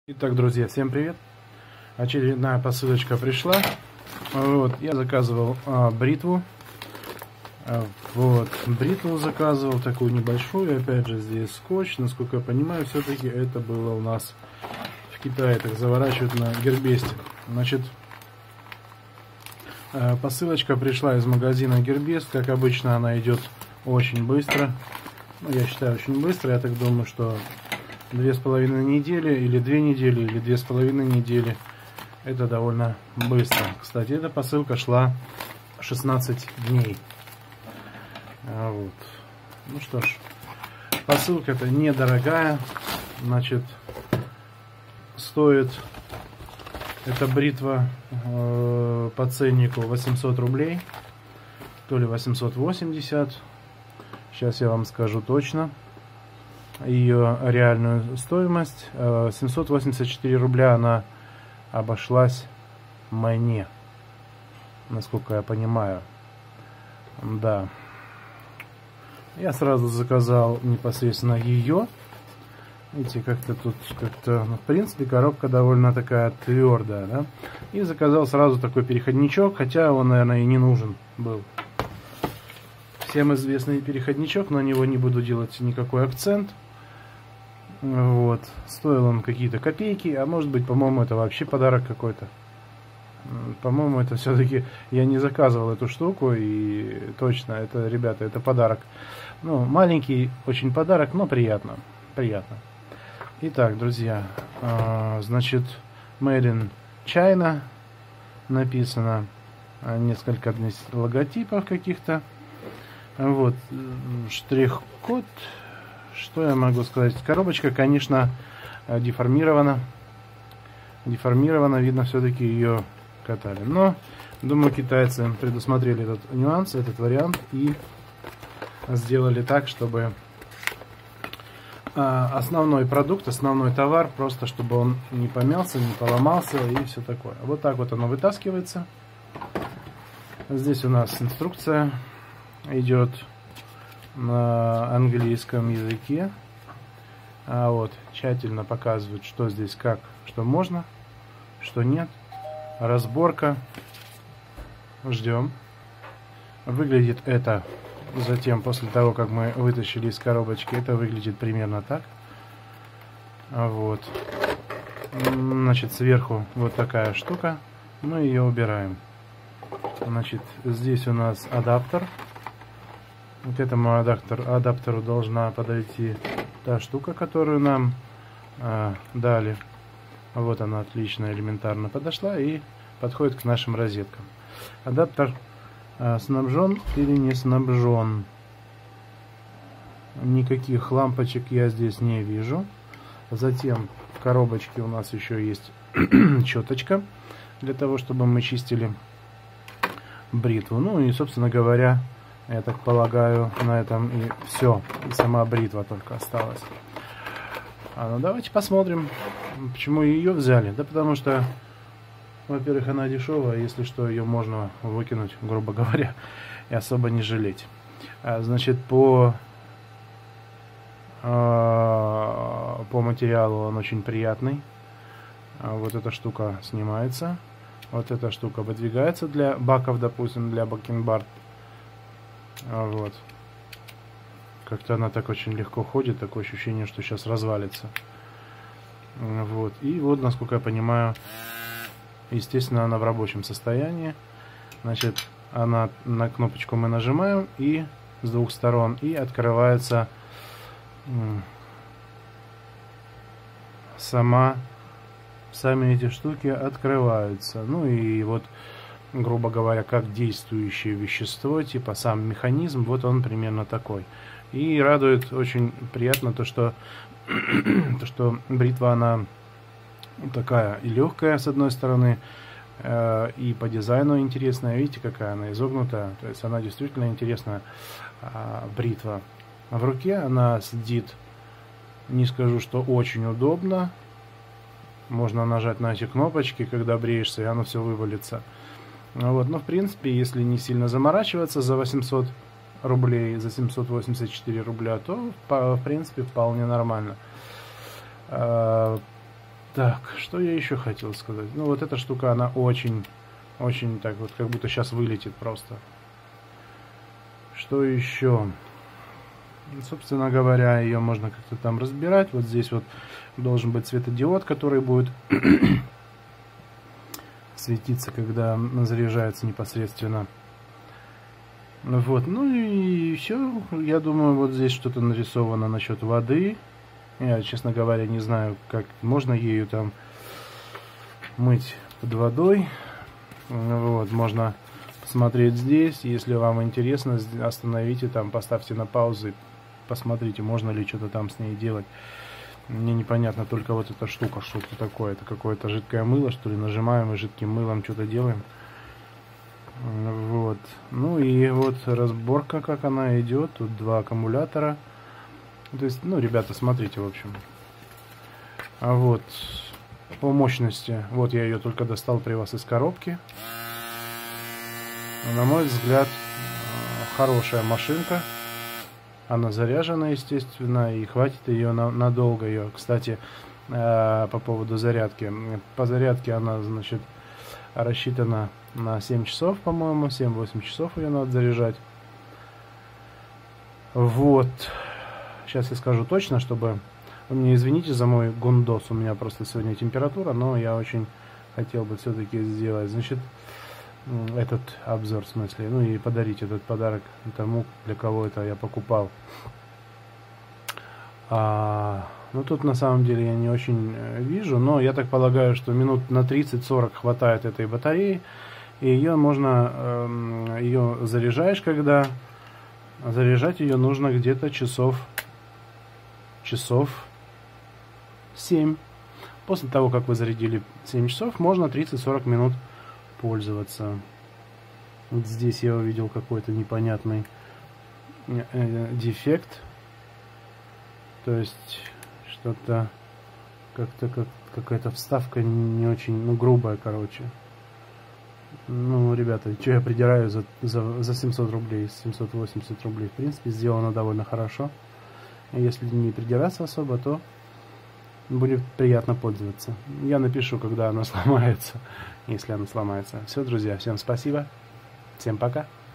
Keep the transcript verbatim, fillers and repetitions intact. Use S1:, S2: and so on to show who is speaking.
S1: Итак, друзья, всем привет! Очередная посылочка пришла. Вот, я заказывал а, бритву. А, вот, бритву заказывал, такую небольшую. Опять же, здесь скотч. Насколько я понимаю, все-таки это было у нас в Китае. Так заворачивают на гербесте. Значит, а, посылочка пришла из магазина Гербест. Как обычно, она идет очень быстро. Ну, я считаю, очень быстро. Я так думаю, что две с половиной недели или две недели или две с половиной недели это довольно быстро. Кстати, эта посылка шла шестнадцать дней. Вот. Ну что ж, посылка это недорогая. Значит, стоит эта бритва э, по ценнику восемьсот рублей, то ли восемьсот восемьдесят. Сейчас я вам скажу точно ее реальную стоимость. Семьсот восемьдесят четыре рубля она обошлась мне, насколько я понимаю. Да, я сразу заказал непосредственно ее. Видите, как-то тут как-то, ну, в принципе, коробка довольно такая твердая, да? И заказал сразу такой переходничок, хотя он, наверное, и не нужен был. Всем известный переходничок, на него не буду делать никакой акцент. Вот, стоил он какие-то копейки, а может быть, по-моему, это вообще подарок какой-то. По-моему, это все-таки я не заказывал эту штуку, и точно, это, ребята, это подарок. Ну, маленький очень подарок, но приятно, приятно. Итак, друзья, значит, Made in China написано, несколько логотипов каких-то. Вот, штрих-код. Что я могу сказать? Коробочка, конечно, деформирована. Деформирована, видно, все-таки ее катали. Но, думаю, китайцы предусмотрели этот нюанс, этот вариант и сделали так, чтобы основной продукт, основной товар, просто чтобы он не помялся, не поломался и все такое. Вот так вот оно вытаскивается. Здесь у нас инструкция идет на английском языке. А вот тщательно показывают, что здесь как, что можно, что нет. Разборка. Ждем. Выглядит это затем, после того, как мы вытащили из коробочки, это выглядит примерно так. Вот. Значит, сверху вот такая штука. Мы ее убираем. Значит, здесь у нас адаптер. К этому адаптер, адаптеру должна подойти та штука, которую нам э, дали. Вот она отлично, элементарно подошла и подходит к нашим розеткам. Адаптер э, снабжен или не снабжен? Никаких лампочек я здесь не вижу. Затем в коробочке у нас еще есть щеточка для того, чтобы мы чистили бритву. Ну и, собственно говоря, я так полагаю, на этом и все. И сама бритва только осталась. А ну давайте посмотрим, почему ее взяли. Да потому что, во-первых, она дешевая, если что, ее можно выкинуть, грубо говоря, и особо не жалеть. А, значит, по, а, по материалу он очень приятный. А, вот эта штука снимается. Вот эта штука выдвигается для баков, допустим, для бакенбард. А вот. Как-то она так очень легко ходит, такое ощущение, что сейчас развалится. Вот. И вот, насколько я понимаю, естественно, она в рабочем состоянии. Значит, она, на кнопочку мы нажимаем, и с двух сторон, и открывается сама, сами эти штуки открываются. Ну и вот, грубо говоря, как действующее вещество, типа сам механизм, вот он примерно такой. И радует очень приятно то, что, то, что бритва, она такая и легкая, с одной стороны, э, и по дизайну интересная. Видите, какая она изогнутая, то есть она действительно интересная э, бритва. В руке она сидит, не скажу, что очень удобно. Можно нажать на эти кнопочки, когда бреешься, и оно все вывалится. Вот, но в принципе, если не сильно заморачиваться за восемьсот рублей, за семьсот восемьдесят четыре рубля, то в принципе вполне нормально. Так, что я еще хотел сказать? Ну, вот эта штука, она очень, очень так вот, как будто сейчас вылетит просто. Что еще? Собственно говоря, ее можно как-то там разбирать. Вот здесь вот должен быть светодиод, который будет светиться, когда заряжается непосредственно. Вот, ну и все. Я думаю, вот здесь что-то нарисовано насчет воды. Я, честно говоря, не знаю, как можно ею там мыть под водой. Вот, можно посмотреть здесь. Если вам интересно, остановите там, поставьте на паузу, посмотрите, можно ли что-то там с ней делать. Мне непонятно только вот эта штука, что это такое. Это какое-то жидкое мыло, что ли, нажимаем и жидким мылом что-то делаем. Вот. Ну и вот разборка, как она идет. Тут два аккумулятора. То есть, ну, ребята, смотрите, в общем. А вот по мощности, вот я ее только достал при вас из коробки. На мой взгляд, хорошая машинка. Она заряжена, естественно, и хватит ее на, надолго ее. Кстати, э, по поводу зарядки. По зарядке она, значит, рассчитана на семь часов, по-моему. семь-восемь часов ее надо заряжать. Вот. Сейчас я скажу точно, чтобы... Вы мне извините за мой гундос. У меня просто сегодня температура, но я очень хотел бы все-таки сделать, значит, этот обзор, в смысле, ну и подарить этот подарок тому, для кого это я покупал. А, ну тут на самом деле я не очень вижу, но я так полагаю, что минут на тридцать-сорок хватает этой батареи, и ее можно, э, ее заряжаешь, когда заряжать ее нужно где-то часов, часов семь. После того, как вы зарядили семь часов, можно тридцать-сорок минут пользоваться. Вот здесь я увидел какой-то непонятный э, дефект. То есть что-то как-то как, какая-то вставка не очень, ну, грубая, короче. Ну, ребята, что я придираю за, за, за семьсот рублей, семьсот восемьдесят рублей. В принципе, сделано довольно хорошо. И если не придираться особо, то будет приятно пользоваться. Я напишу, когда она сломается, если она сломается. Все, друзья, всем спасибо. Всем пока.